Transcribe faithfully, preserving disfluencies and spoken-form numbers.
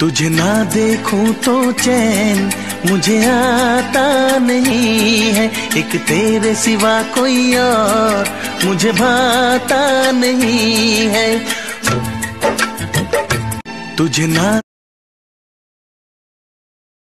तुझे ना देखूं तो चैन मुझे आता नहीं है, एक तेरे सिवा कोई और मुझे भाता नहीं है। तुझे ना